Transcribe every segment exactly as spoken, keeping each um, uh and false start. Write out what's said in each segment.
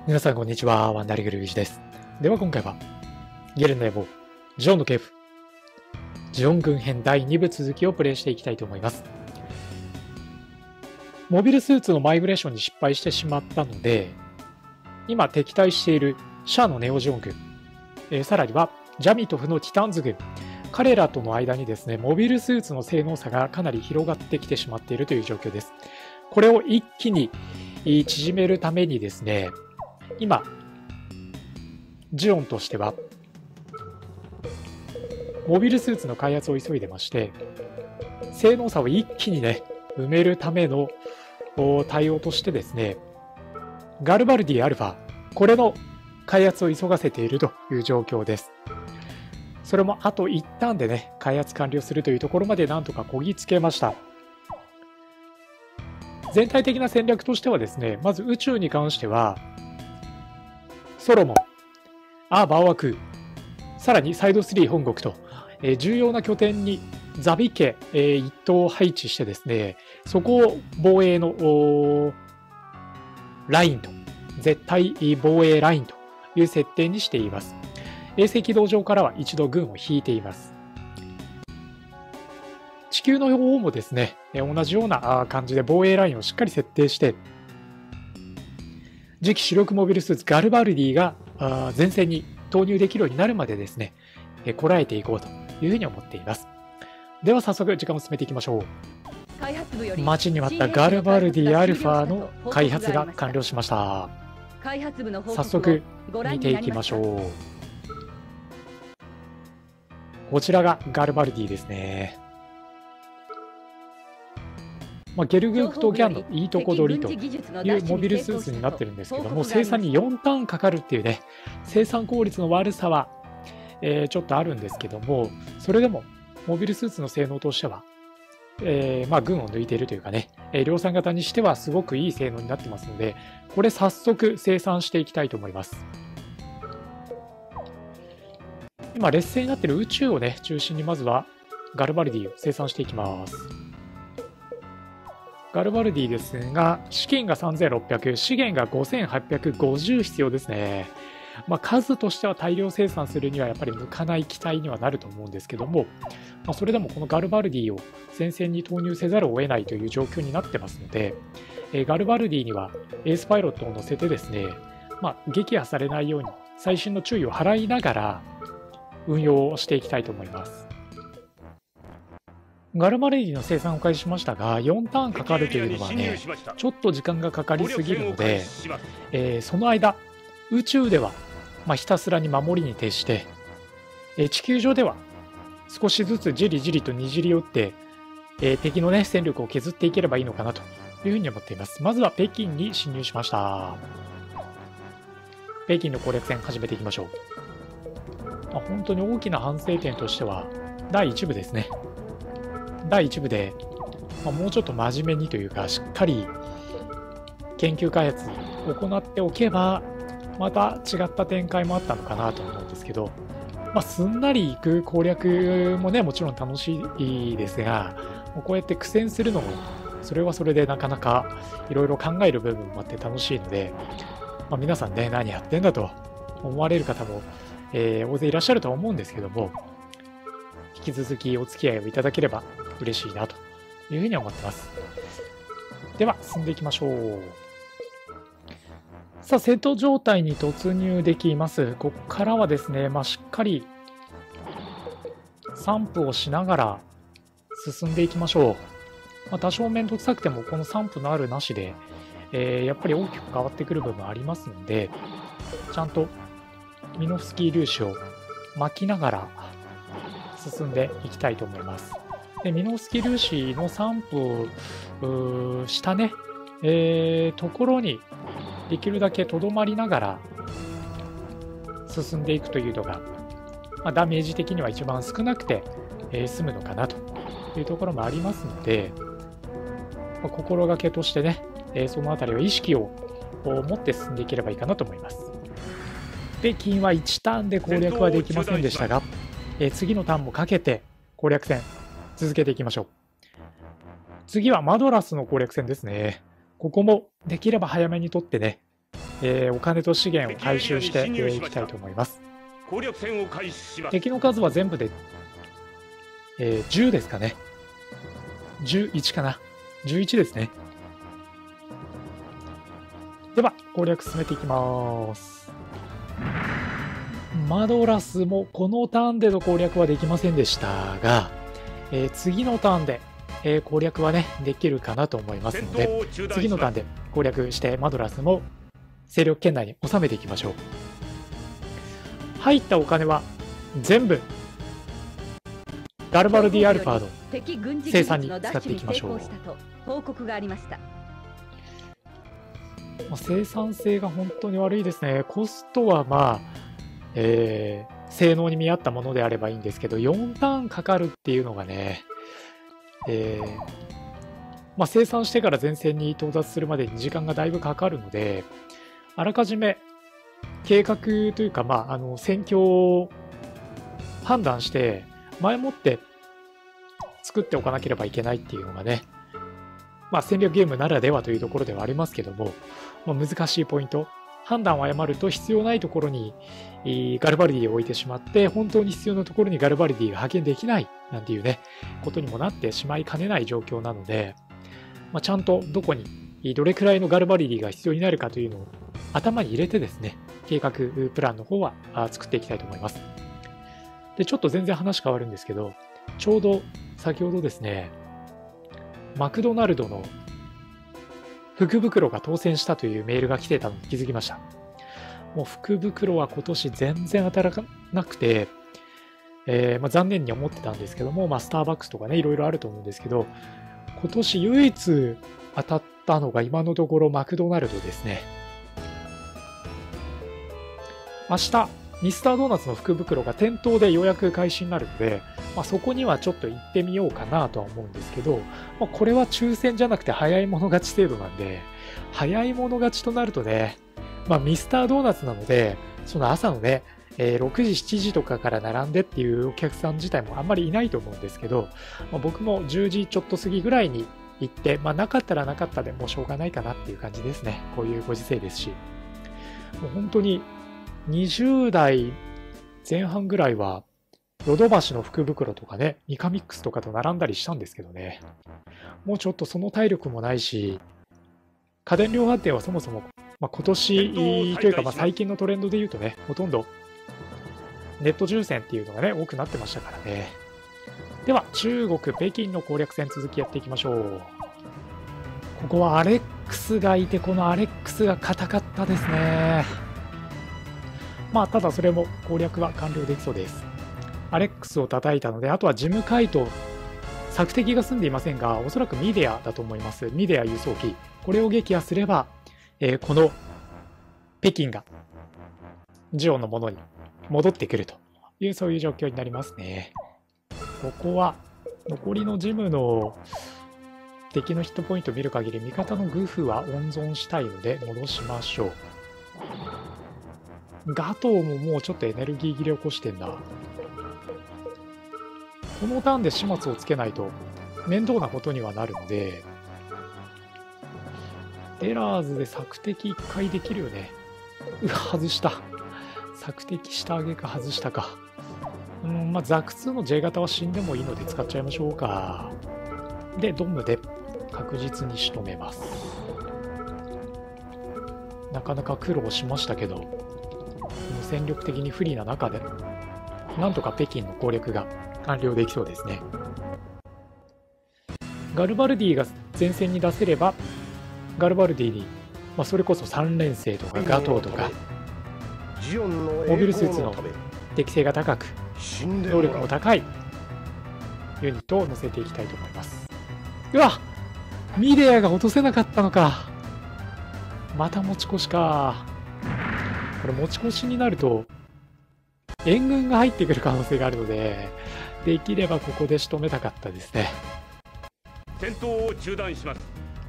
皆さんこんにちは、ワンダリグルージです。では今回は、ゲルの野望、ジオンの系譜、ジオン軍編だいに部続きをプレイしていきたいと思います。モビルスーツのマイグレーションに失敗してしまったので、今敵対しているシャアのネオジオン軍、えー、さらにはジャミトフのティタンズ軍、彼らとの間にですね、モビルスーツの性能差がかなり広がってきてしまっているという状況です。これを一気に縮めるためにですね、今、ジオンとしては、モビルスーツの開発を急いでまして、性能差を一気にね、埋めるための対応としてですね、ガルバルディアルファ、これの開発を急がせているという状況です。それもあと一旦でね、開発完了するというところまでなんとかこぎつけました。全体的な戦略としてはですね、まず宇宙に関しては、ソロモン、アーバーワクー、さらにサイドスリー本国と、えー、重要な拠点にザビ家、えー、一党を配置してですね、そこを防衛のラインと、絶対防衛ラインという設定にしています。衛星軌道上からは一度軍を引いています。地球の方もですね、同じような感じで防衛ラインをしっかり設定して、次期主力モビルスーツガルバルディが前線に投入できるようになるまでですね、こらえていこうというふうに思っています。では早速時間を進めていきましょう。待ちに待ったガルバルディアルファの開発が完了しました。早速見ていきましょう。こちらがガルバルディですね。まあ、ゲルグークとギャンのいいとこ取りというモビルスーツになってるんですけども、生産によんターンかかるっていうね、生産効率の悪さは、えー、ちょっとあるんですけども、それでもモビルスーツの性能としては、えー、まあ群を抜いているというかね、えー、量産型にしてはすごくいい性能になってますので、これ早速生産していきたいと思います。今劣勢になっている宇宙をね中心にまずはガルバルディを生産していきます。ガルバルディですが、資金がさんぜんろっぴゃく、資源がごせんはっぴゃくごじゅう必要ですね。まあ、数としては大量生産するにはやっぱり向かない機体にはなると思うんですけども、まあ、それでもこのガルバルディを前線に投入せざるを得ないという状況になってますので、えー、ガルバルディにはエースパイロットを乗せてですね、まあ、撃破されないように細心の注意を払いながら運用をしていきたいと思います。ガルバルディの生産を開始しましたが、よんターンかかるというのはね、ちょっと時間がかかりすぎるので、えー、その間、宇宙では、まあ、ひたすらに守りに徹して、えー、地球上では少しずつじりじりとにじり寄って、えー、敵の、ね、戦力を削っていければいいのかなというふうに思っています。まずは北京に侵入しました。北京の攻略戦始めていきましょう。まあ、本当に大きな反省点としては、だいいち部ですね。だいいち部で、まあ、もうちょっと真面目にというか、しっかり研究開発を行っておけば、また違った展開もあったのかなと思うんですけど、まあ、すんなりいく攻略もね、もちろん楽しいですが、もうこうやって苦戦するのも、それはそれでなかなかいろいろ考える部分もあって楽しいので、まあ、皆さんね、何やってんだと思われる方も、えー、大勢いらっしゃるとは思うんですけども、引き続きお付き合いをいただければ嬉しいなというふうに思ってます。では進んでいきましょう。さあ、戦闘状態に突入できます。ここからはですね、まあ、しっかり散布をしながら進んでいきましょう。まあ、多少面倒くさくてもこの散布のあるなしで、えー、やっぱり大きく変わってくる部分ありますので、ちゃんとミノフスキー粒子を巻きながら進んでいきたいと思います。でミノフスキー粒子の散布したね、えー、ところにできるだけとどまりながら進んでいくというのが、まあ、ダメージ的には一番少なくて、えー、済むのかなというところもありますので、まあ、心がけとしてね、えー、そのあたりは意識を持って進んでいければいいかなと思います。北京はいちターンで攻略はできませんでしたが、えー、次のターンもかけて攻略戦続けていきましょう。次はマドラスの攻略戦ですね。ここもできれば早めに取ってね、 えー、お金と資源を回収してい、えー、きたいと思います。敵の数は全部で、えー、じゅうですかね。じゅういちかな。じゅういちですね。では攻略進めていきます。マドラスもこのターンでの攻略はできませんでしたが、えー、次のターンで、えー、攻略はねできるかなと思いますので、次のターンで攻略してマドラスも勢力圏内に収めていきましょう。入ったお金は全部ガルバルディアルファード生産に使っていきましょう。生産性が本当に悪いですね。コストはまあ、えー、性能に見合ったものであればいいんですけど、よんターンかかるっていうのがね、えーまあ、生産してから前線に到達するまでに時間がだいぶかかるので、あらかじめ計画というか、まあ、あの戦況を判断して前もって作っておかなければいけないっていうのがね、まあ、戦略ゲームならではというところではありますけども、まあ、難しいポイント、判断を誤ると必要ないところにガルバルディを置いてしまって、本当に必要なところにガルバルディが派遣できないなんていうねことにもなってしまいかねない状況なので、まあ、ちゃんとどこにどれくらいのガルバルディが必要になるかというのを頭に入れてですね、計画プランの方は作っていきたいと思います。で、ちょっと全然話変わるんですけど、ちょうど先ほどですね、マクドナルドの福袋が当選したというメールが来てたのに気づきました。もう福袋は今年全然当たらなくて、えーまあ、残念に思ってたんですけども、まあ、スターバックスとかね、いろいろあると思うんですけど、今年唯一当たったのが今のところマクドナルドですね。明日、ミスタードーナツの福袋が店頭で予約開始になるので、まあ、そこにはちょっと行ってみようかなとは思うんですけど、まあ、これは抽選じゃなくて早い者勝ち制度なんで、早い者勝ちとなるとね、まあ、ミスタードーナツなので、その朝のね、えー、ろくじ、しちじとかから並んでっていうお客さん自体もあんまりいないと思うんですけど、まあ、僕もじゅうじちょっと過ぎぐらいに行って、まあ、なかったらなかったでもうしょうがないかなっていう感じですね。こういうご時世ですし。もう本当ににじゅう代前半ぐらいは、ヨドバシの福袋とかね、ミカミックスとかと並んだりしたんですけどね。もうちょっとその体力もないし、家電量販店はそもそも、まあ、今年というかまあ最近のトレンドで言うとね、ほとんどネット抽選っていうのがね、多くなってましたからね。では、中国、北京の攻略戦続きやっていきましょう。ここはアレックスがいて、このアレックスが硬かったですね。まあ、ただそれも攻略は完了できそうです。アレックスを叩いたので、あとはジムカイト、索敵が済んでいませんが、おそらくミデアだと思います。ミデア輸送機。これを撃破すれば、えー、この北京がジオのものに戻ってくるという、そういう状況になりますね。ここは残りのジムの敵のヒットポイントを見る限り、味方のグフは温存したいので戻しましょう。ガトーももうちょっとエネルギー切れ起こしてんだ。このターンで始末をつけないと面倒なことにはなるので、エラーズで索敵いっかいできるよね。うわ、外した。索敵したあげか外したか。うん、まあ、ザクツーの J 型は死んでもいいので使っちゃいましょうか。で、ドムで確実に仕留めます。なかなか苦労しましたけど、戦力的に不利な中で、なんとか北京の攻略が完了できそうですね。ガルバルディが前線に出せれば、ガルバルディに、まあ、それこそさん連星とかガトーとか、モビルスーツの適性が高く、能力も高いユニットを乗せていきたいと思います。うわ、ミデアが落とせなかったのか。また持ち越しか。これ持ち越しになると援軍が入ってくる可能性があるので、できればここで仕留めたかったですね。 戦闘を中断します。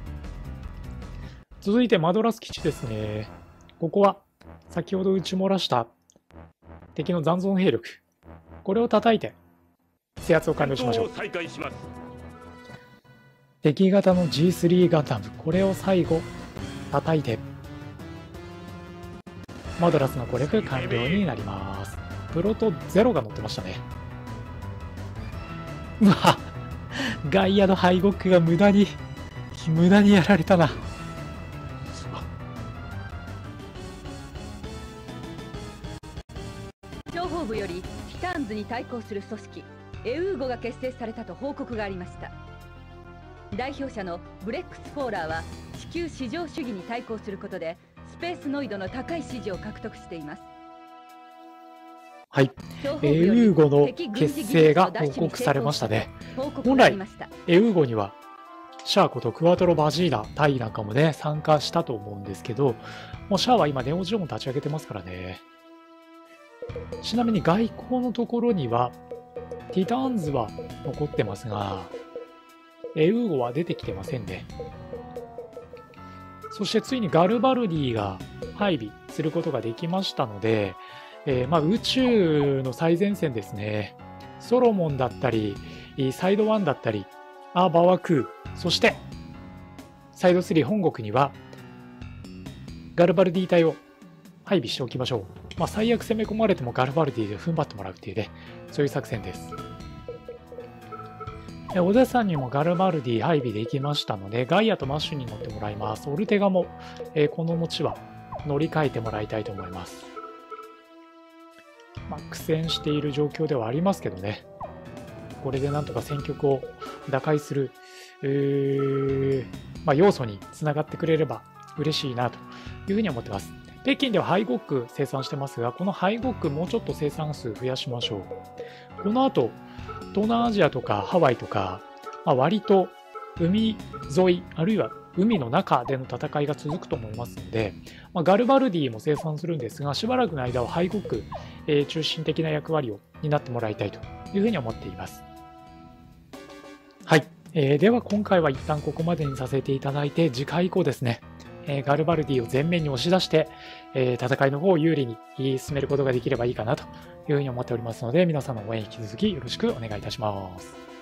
続いてマドラス基地ですね。ここは先ほど撃ち漏らした敵の残存兵力、これを叩いて制圧を完了しましょう。敵型の ジースリー ガンダム、これを最後叩いてマドラスの攻略完了になります。プロトゼロが乗ってましたね。うわ、ガイアの敗北が無駄に無駄にやられたな。 諜報部よりティターンズに対抗する組織エウーゴが結成されたと報告がありました。代表者のブレックス・フォーラーは地球至上主義に対抗することでスペースノイドの高い支持を獲得しています。 はい、エウーゴの結成が報告されましたね。本来エウーゴにはシャアことクワトロ・バジーラ隊なんかもね参加したと思うんですけど、もうシャアは今ネオジオンも立ち上げてますからね。ちなみに外交のところにはティターンズは残ってますが、エウーゴは出てきてませんね。そしてついにガルバルディが配備することができましたので、えー、まあ宇宙の最前線ですね。ソロモンだったりサイドワンだったりアーバワクー、そしてサイドスリー本国にはガルバルディ隊を配備しておきましょう。まあ、最悪攻め込まれてもガルバルディで踏ん張ってもらうっていうね、そういう作戦です。小田さんにもガルバルディ配備できましたので、ガイアとマッシュに乗ってもらいます。オルテガも、えー、この後は乗り換えてもらいたいと思います。まあ、苦戦している状況ではありますけどね、これでなんとか戦局を打開する、えーまあ、要素につながってくれれば嬉しいなというふうに思ってます。北京では敗北生産してますが、この敗北もうちょっと生産数増やしましょう。この後、東南アジアとかハワイとか、まあ、割と海沿い、あるいは海の中での戦いが続くと思いますので、まあ、ガルバルディも生産するんですが、しばらくの間は敗北、えー、中心的な役割を担ってもらいたいというふうに思っています。はい、えー、では今回は一旦ここまでにさせていただいて、次回以降ですね、えー、ガルバルディを前面に押し出して、えー、戦いの方を有利に進めることができればいいかなというふうに思っておりますので、皆さんの応援引き続きよろしくお願いいたします。